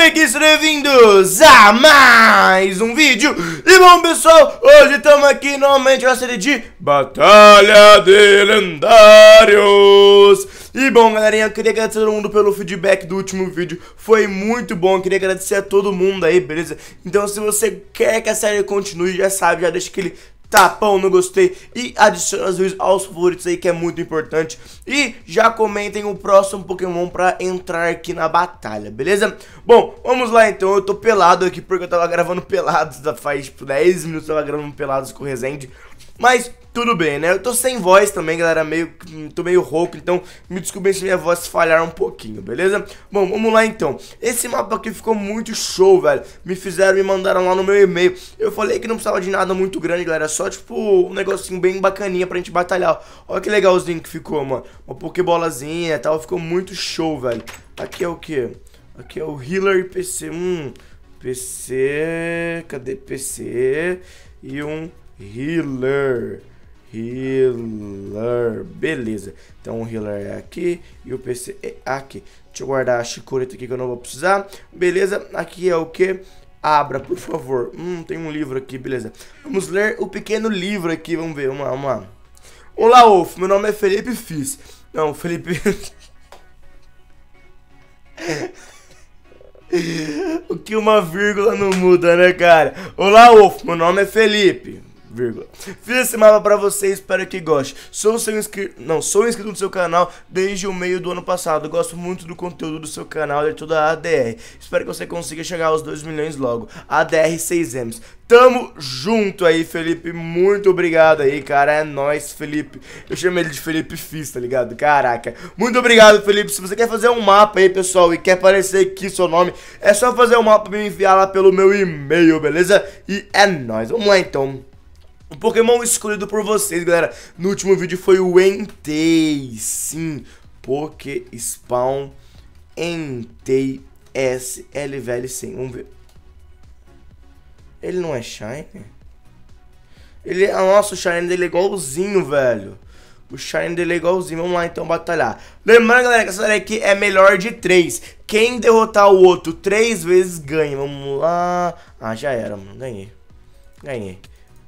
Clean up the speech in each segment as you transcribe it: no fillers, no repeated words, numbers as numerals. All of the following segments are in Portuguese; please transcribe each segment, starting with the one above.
amiguinhos, bem-vindos a mais um vídeo. E bom, pessoal, hoje estamos aqui novamente na série de Batalha de Lendários. E bom, galerinha, eu queria agradecer a todo mundo pelo feedback do último vídeo. Foi muito bom, eu queria agradecer a todo mundo aí, beleza? Então se você quer que a série continue, já sabe, já deixa aquele tapão no gostei e adiciona os vídeos aos favoritos aí, que é muito importante. E já comentem o próximo Pokémon pra entrar aqui na batalha, beleza? Bom, vamos lá então. Eu tô pelado aqui porque eu tava gravando pelados, faz tipo 10 minutos eu tava gravando pelados com o Resende. Mas tudo bem, né? Eu tô sem voz também, galera, tô meio rouco, então me desculpem se minha voz falhar um pouquinho, beleza? Bom, vamos lá então. Esse mapa aqui ficou muito show, velho. Me mandaram lá no meu e-mail. Eu falei que não precisava de nada muito grande, galera, só tipo um negocinho bem bacaninha pra gente batalhar. Olha que legalzinho que ficou, mano. Uma pokebolazinha e tal, ficou muito show, velho. Aqui é o que? Aqui é o Healer PC. PC, cadê PC? E um Healer, beleza. Então o Healer é aqui e o PC é aqui. Deixa eu guardar a chicoreta aqui que eu não vou precisar. Beleza, aqui é o que? Abra, por favor. Tem um livro aqui, beleza. Vamos ler o pequeno livro aqui, vamos ver, vamos lá. Olá, Wolf, meu nome é Felipe Fis. Não, Felipe... O que uma vírgula não muda, né, cara? Olá, Wolf, meu nome é Felipe. Fiz esse mapa pra você, espero que goste. Sou inscrito no seu canal desde o meio do ano passado. Gosto muito do conteúdo do seu canal e de toda a ADR. Espero que você consiga chegar aos 2 milhões logo. ADR 6Ms. Tamo junto aí, Felipe. Muito obrigado aí, cara. É nóis, Felipe. Eu chamo ele de Felipe Fis, tá ligado? Caraca. Muito obrigado, Felipe. Se você quer fazer um mapa aí, pessoal, e quer aparecer aqui seu nome, é só fazer um mapa e me enviar lá pelo meu e-mail, beleza? E é nóis. Vamos lá, então. O Pokémon escolhido por vocês, galera, no último vídeo foi o Entei. Sim, Pokéspawn Entei SLVL100. Vamos ver. Ele não é Shine? Nossa, o Shine dele é igualzinho, velho. O Shine dele é igualzinho. Vamos lá, então, batalhar. Lembrando, galera, que essa série aqui é melhor de 3. Quem derrotar o outro 3 vezes ganha. Vamos lá. Ah, já era, mano. Ganhei.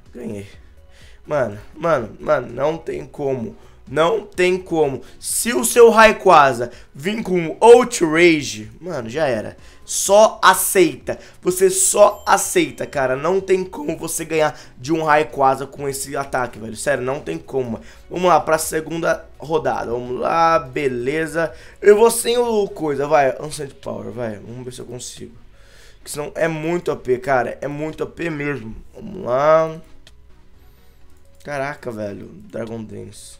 Mano, não tem como. Não tem como. Se o seu Rayquaza vir com Outrage, mano, já era. Só aceita. Você só aceita, cara. Não tem como você ganhar de um Rayquaza com esse ataque, velho. Sério, não tem como. Vamos lá, pra segunda rodada. Vamos lá, beleza. Eu vou sem o coisa, vai. Ancient Power, vai. Vamos ver se eu consigo. Porque senão é muito AP, cara. É muito AP mesmo. Vamos lá. Caraca, velho. Dragon Dance.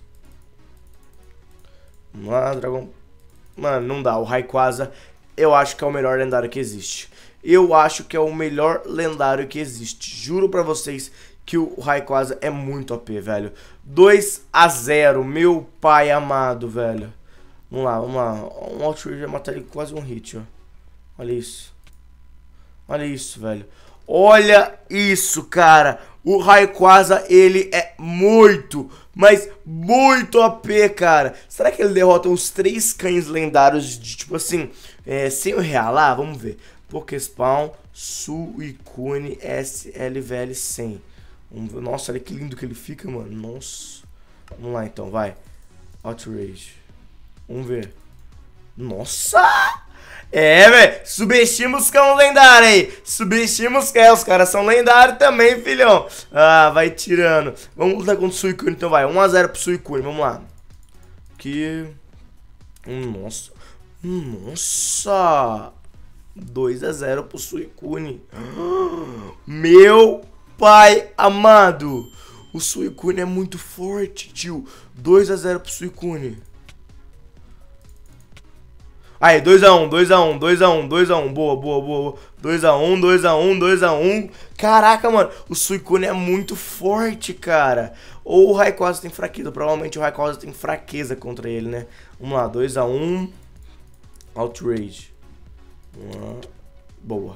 Vamos lá, Dragon... Mano, não dá. O Rayquaza, eu acho que é o melhor lendário que existe. Eu acho que é o melhor lendário que existe. Juro pra vocês que o Rayquaza é muito OP, velho. 2-0, meu pai amado, velho. Vamos lá. Um Outrage vai matar ele com quase um hit, ó. Olha isso. Olha isso, velho. Olha isso, cara. O Rayquaza, ele é muito, mas muito OP, cara. Será que ele derrota os 3 cães lendários de, tipo assim, sem o realar? Vamos ver. Pokéspawn Suicune SLVL100. Vamos ver. Nossa, olha que lindo que ele fica, mano. Nossa. Vamos lá, então, vai. Outrage. Vamos ver. Nossa! É, velho, subestima os cão lendário aí. Subestima os cães, os caras são lendários também, filhão. Ah, vai tirando. Vamos lutar contra o Suicune, então vai. 1-0 pro Suicune, vamos lá. Aqui. Nossa. Nossa. 2-0 pro Suicune. Meu pai amado. O Suicune é muito forte, tio. 2-0 pro Suicune. Aí, 2-1. Boa. 2-1. Caraca, mano. O Suicune é muito forte, cara. Ou o Rayquaza tem fraqueza. Provavelmente o Rayquaza tem fraqueza contra ele, né? Vamos lá, 2-1. Outrage. Boa.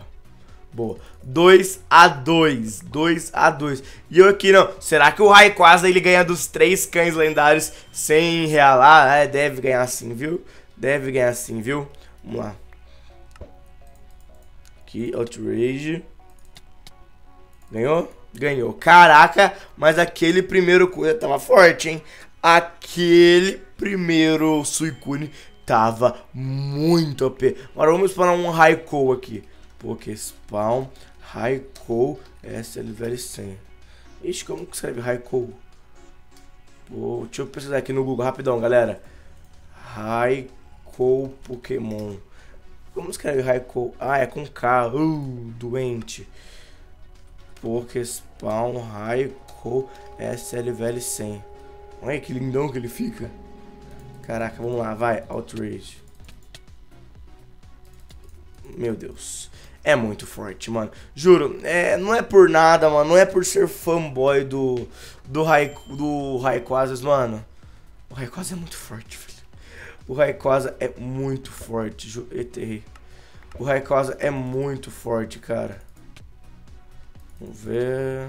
2-2. E eu aqui, não. Será que o Rayquaza ele ganha dos 3 cães lendários sem realar? É, deve ganhar sim, viu? Vamos lá. Aqui, Outrage. Ganhou? Ganhou. Caraca, mas aquele primeiro coisa tava forte, hein? Aquele primeiro Suicune tava muito OP. Agora vamos spawnar um Raikou aqui. Pokéspawn, Raikou, SLVL 100. Ixi, como que escreve Raikou? Pô, deixa eu pesquisar aqui no Google rapidão, galera. Raikou Pokémon. Como escreve Raikou? Ah, é com K. Doente. Pokéspawn, Raikou, SLVL 100. Olha que lindão que ele fica. Caraca, vamos lá, vai. Outrage. Meu Deus. É muito forte, mano. Juro, não é por nada, mano. Não é por ser fanboy do Rayquaza, mano. O Rayquaza é muito forte, filho. O Rayquaza é muito forte. Errei. O Rayquaza é muito forte, cara. Vamos ver.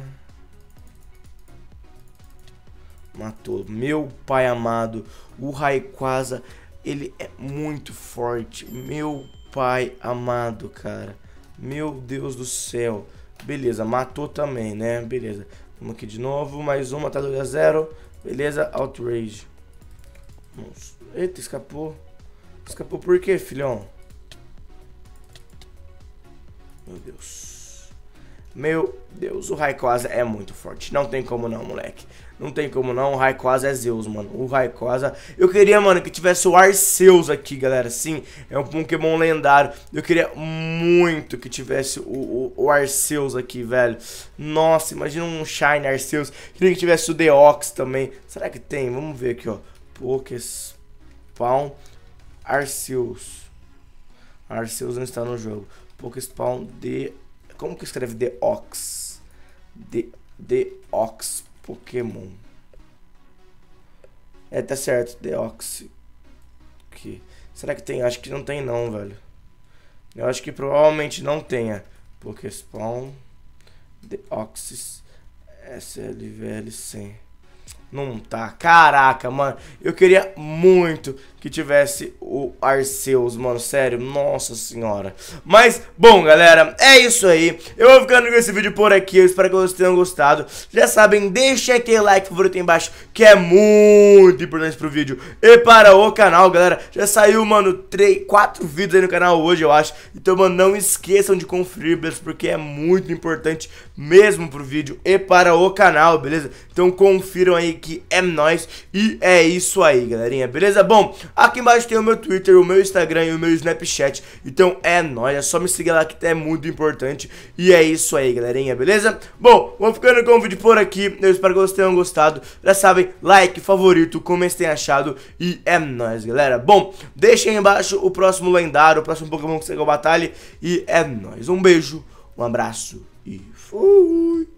Matou. Meu pai amado. O Rayquaza, ele é muito forte. Meu pai amado, cara. Meu Deus do céu. Beleza, matou também, né? Beleza. Vamos aqui de novo. Mais uma, tá 2-0. Beleza, Outrage. Nossa. Eita, escapou. Escapou por quê, filhão? Meu Deus. Meu Deus, o Rayquaza é muito forte. Não tem como não, moleque. Não tem como não, o Rayquaza é Zeus, mano. O Rayquaza... Eu queria, mano, que tivesse o Arceus aqui, galera. Sim, é um Pokémon lendário. Eu queria muito que tivesse o Arceus aqui, velho. Nossa, imagina um Shine Arceus. Queria que tivesse o Deoxys também. Será que tem? Vamos ver aqui, ó. Pokéspawn Arceus. Arceus não está no jogo. Pokéspawn de... Como que escreve Deoxys? Deoxys Pokémon. Tá certo, Deoxys. Aqui. Será que tem? Acho que não tem não, velho. Eu acho que provavelmente não tenha. Pokéspawn Deoxys SLVL 100. Não tá. Caraca, mano. Eu queria muito que tivesse o Arceus, mano. Sério. Nossa senhora. Mas, bom, galera. É isso aí. Eu vou ficando com esse vídeo por aqui. Eu espero que vocês tenham gostado. Já sabem, deixa aquele like favorito aí embaixo, que é muito importante pro vídeo e para o canal, galera. Já saiu, mano, 4 vídeos aí no canal hoje, eu acho. Então, mano, não esqueçam de conferir, beleza? Porque é muito importante mesmo pro vídeo e para o canal, beleza? Então, confiram aí que é nóis. E é isso aí, galerinha, beleza? Bom, aqui embaixo tem o meu Twitter, o meu Instagram e o meu Snapchat. Então é nóis, é só me seguir lá que é muito importante. E é isso aí, galerinha, beleza? Bom, vou ficando com o vídeo por aqui. Eu espero que vocês tenham gostado. Já sabem, like, favorito, como vocês têm achado. E é nóis, galera. Bom, deixem aí embaixo o próximo lendário, o próximo Pokémon que você batalha. E é nóis. Um beijo, um abraço e fui!